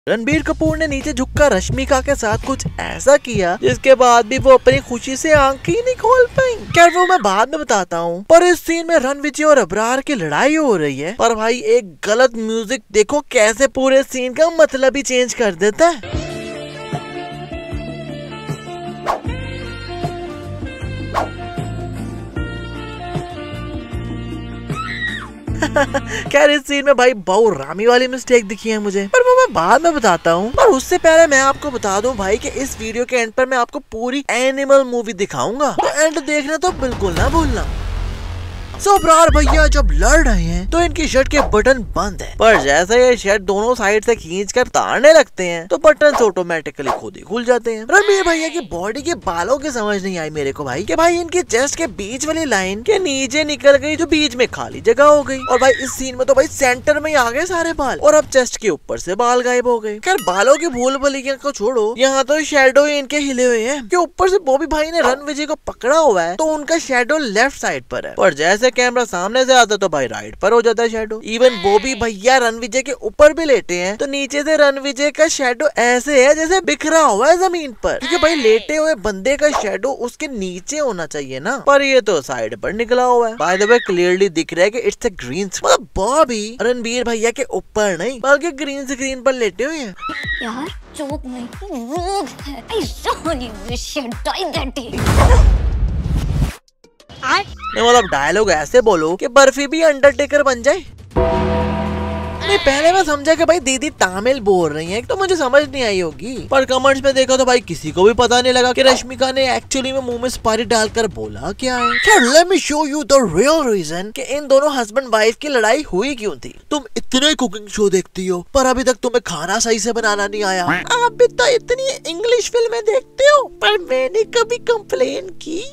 रणबीर कपूर ने नीचे झुककर रश्मिका के साथ कुछ ऐसा किया जिसके बाद भी वो अपनी खुशी से आंख ही नहीं खोल पाई। क्या वो मैं बाद में बताता हूँ। पर इस सीन में रणविजय और अबरार की लड़ाई हो रही है, पर भाई एक गलत म्यूजिक देखो कैसे पूरे सीन का मतलब ही चेंज कर देता है। क्या इस सीन में भाई बहुत रामी वाली मिस्टेक दिखी है मुझे, पर वो मैं बाद में बताता हूँ। पर उससे पहले मैं आपको बता दूं भाई कि इस वीडियो के एंड पर मैं आपको पूरी एनिमल मूवी दिखाऊंगा, तो एंड देखना तो बिल्कुल ना भूलना। अबरार भैया जब लड़ रहे हैं तो इनकी शर्ट के बटन बंद है, पर जैसे ये शर्ट दोनों साइड से खींचकर तारने लगते हैं तो बटन ऑटोमेटिकली खुद ही खुल जाते हैं। रणबीर भैया की बॉडी के बालों की समझ नहीं आई मेरे को भाई कि भाई इनके चेस्ट के बीच वाली लाइन के नीचे निकल गई जो बीच में खाली जगह हो गई, और भाई इस सीन में तो भाई सेंटर में ही आ गए सारे बाल, और अब चेस्ट के ऊपर से बाल गायब हो गए। खैर बालों की भूल भुलैया को छोड़ो, यहाँ तो शेडो इनके हिले हुए हैं कि ऊपर से बॉबी भाई ने रणविजय को पकड़ा हुआ है तो उनका शेडो लेफ्ट साइड पर है, पर जैसे कैमरा सामने से आता तो भाई राइट पर हो जाता है शेडो। इवन बॉबी भैया रणविजय के ऊपर भी लेटे हैं तो नीचे से रणविजय का शेडो ऐसे है जैसे बिखरा हुआ है जमीन पर, क्योंकि भाई लेटे हुए बंदे का शेडो उसके नीचे होना चाहिए ना, पर ये तो साइड पर निकला हुआ है। बाय द वे क्लियरली दिख रहा है कि इट्स अ ग्रीन, मतलब बॉबी रणबीर भैया के ऊपर नहीं बल्कि ग्रीन स्क्रीन पर लेटे हुए हैं। यार जोक नहीं वो है, I really wish you'd die that day। मतलब डायलॉग ऐसे बोलो कि बर्फी भी अंडरटेकर बन जाए। नहीं पहले मैं समझा कि भाई दीदी तामिल बोल रही हैं तो मुझे समझ नहीं आई होगी, पर कमेंट्स में देखा तो भाई किसी को भी पता नहीं लगा कि रश्मिका ने एक्चुअली में मुंह में सुपारी डालकर बोला क्या है। खैर let me show you the real reason कि इन दोनों हस्बैंड वाइफ की लड़ाई हुई क्यों थी। तुम इतने कुकिंग शो देखती हो पर अभी तक तुम्हें खाना सही से बनाना नहीं आया। आप भी तो इतनी इंग्लिश फिल्में देखते हो पर मैंने कभी कंप्लेन की।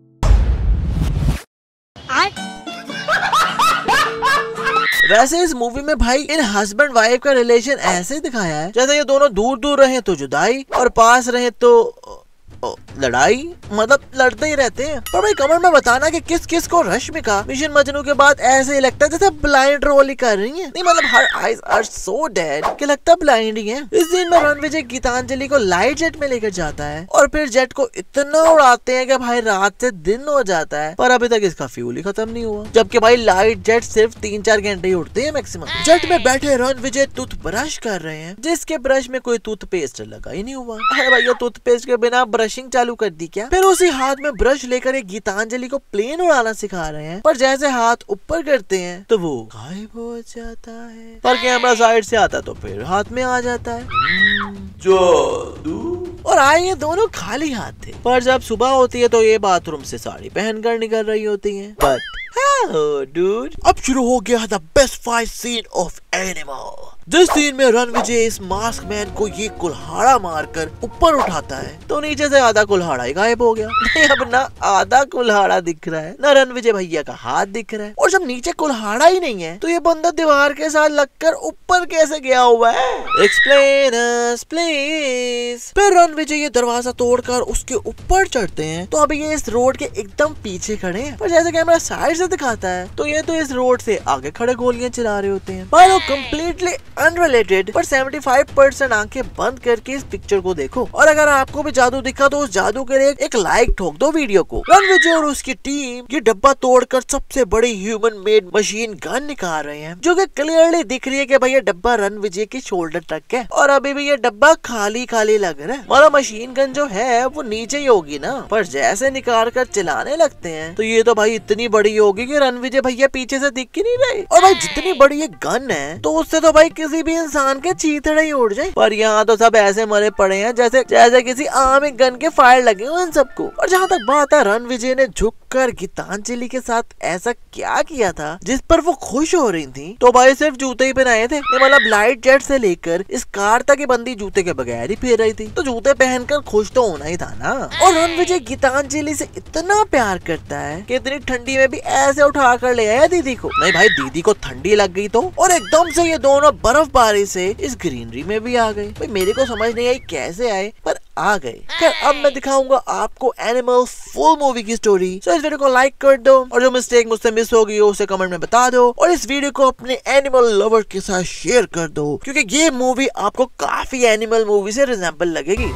वैसे इस मूवी में भाई इन हस्बैंड वाइफ का रिलेशन ऐसे दिखाया है जैसे ये दोनों दूर दूर रहे तो जुदाई और पास रहे तो लड़ाई, मतलब लड़ते ही रहते हैं। पर भाई कमेंट में बताना कि किस किस को रश्मिका मिशन मजनू के बाद ऐसे ही लगता है जैसे ब्लाइंड रोल ही कर रही है। नहीं मतलब her eyes are so dead कि लगता ब्लाइंड ही है। इस दिन में रणविजय गीतांजलि को लाइट जेट में लेकर जाता है और फिर जेट को इतना उड़ाते हैं कि भाई रात से दिन हो जाता है, पर अभी तक इसका फ्यूल ही खत्म नहीं हुआ, जबकि भाई लाइट जेट सिर्फ 3-4 घंटे ही उड़ते हैं मैक्सिमम। जेट में बैठे रणविजय टूथ ब्रश कर रहे हैं जिसके ब्रश में कोई टूथपेस्ट लगा ही नहीं हुआ। अरे भैया टूथपेस्ट के बिना ब्रशिंग चालू कर दी क्या। फिर उसी हाथ में ब्रश लेकर एक गीतांजलि को प्लेन उड़ाना सिखा रहे हैं, पर जैसे हाथ ऊपर करते हैं तो वो गायब हो जाता है, पर कैमरा साइड से आता तो फिर हाथ में आ जाता है। जादू। और आए ये दोनों खाली हाथ थे, पर जब सुबह होती है तो ये बाथरूम से साड़ी पहनकर निकल रही होती हैं। बट dude, अब शुरू हो गया the best fight scene of Animal. जिस सीन में रणविजय इस मास्क मैन को ये कुल्हाड़ा मारकर ऊपर उठाता है तो नीचे से आधा कुल्हाड़ा ही गायब हो गया। नहीं अब ना आधा कुल्हाड़ा दिख रहा है ना रणविजय भैया का हाथ दिख रहा है, और जब नीचे कुल्हाड़ा ही नहीं है तो ये बंदा दीवार के साथ लगकर ऊपर कैसे गया हुआ है। Explain us please. फिर रणविजय ये दरवाजा तोड़कर उसके ऊपर चढ़ते हैं तो अभी ये इस रोड के एकदम पीछे खड़े हैं, पर जैसे कैमरा साइड से दिखाता है तो ये तो इस रोड से आगे खड़े गोलियां चला रहे होते हैं। भाई लोग कम्प्लीटली अनरिलेटेड, पर 75% आंखें बंद करके इस पिक्चर को देखो, और अगर आपको भी जादू दिखा तो उस जादू के लिए एक लाइक ठोक दो वीडियो को। रणविजय और उसकी टीम ये डब्बा तोड़कर सबसे बड़ी ह्यूमन मेड मशीन गन निकाल रहे हैं, जो कि क्लियरली दिख रही है कि भाई ये डब्बा रणविजय के शोल्डर तक है, और अभी भी ये डब्बा खाली खाली लग रहा है। मतलब मशीन गन जो है वो नीचे ही होगी ना, पर जैसे निकाल कर चलाने लगते हैं तो ये तो भाई इतनी बड़ी होगी कि रणविजय भैया पीछे से दिख ही नहीं रहे। और भाई जितनी बड़ी ये गन है तो उससे तो भाई किसी भी इंसान के चीथड़े ही उड़ जाए, पर यहाँ तो सब ऐसे मरे पड़े हैं जैसे जैसे किसी आम एक गन के फायर लगे हुए हैं सबको। और जहाँ तक बात है रणविजय ने झुककर गीतांजलि के साथ ऐसा क्या किया था जिस पर वो खुश हो रही थी, तो भाई सिर्फ जूते ही पहनाए थे। मतलब लाइट जेट से लेकर इस कार तक की बंदी जूते के बगैर ही फेर रही थी, तो जूते पहनकर खुश तो होना ही था ना। और रणविजय गीतांजलि से इतना प्यार करता है कि इतनी ठंडी में भी ऐसे उठा कर ले आया दीदी को। नहीं भाई दीदी को ठंडी लग गई तो, और एकदम से ये दोनों बर्फबारी से इस ग्रीनरी में भी आ गए। भाई मेरे को समझ नहीं आई कैसे आए, पर आ गए। खैर अब मैं दिखाऊंगा आपको एनिमल फुल मूवी की स्टोरी। सो इस वीडियो को लाइक कर दो और जो मिस्टेक मुझसे मिस हो गई हो उसे कमेंट में बता दो और इस वीडियो को अपने एनिमल लवर के साथ शेयर कर दो क्योंकि ये मूवी आपको काफी एनिमल मूवी से रिजेंबल लगेगी।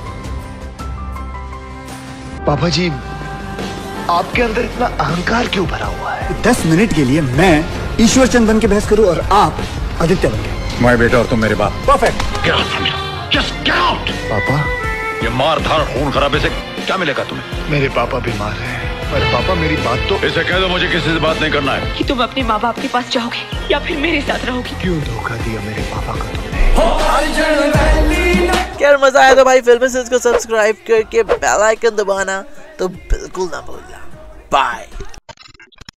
पापा जी, आपके अंदर इतना अहंकार क्यों भरा हुआ है? 10 मिनट के लिए मैं ईश्वर चंद बन के बहस करूं और आप आदित्य बन के। मैं बेटा और तुम मेरे बाप। परफेक्ट। पापा, ये मार धार खून खराबे से क्या मिलेगा तुम्हें? मेरे पापा बीमार हैं। पर पापा मेरी बात तो। इसे कह दो मुझे किसी से बात नहीं करना है। कि तुम अपने माँ बाप के पास जाओगे या फिर मेरे साथ रहोगी। क्यों धोखा दिया मेरे पापा को तुमने? क्या मजा आया तो भाई फिल्म से इसको सब्सक्राइब करके बेल आइकन दबाना तो बिल्कुल ना भूलना। बाय।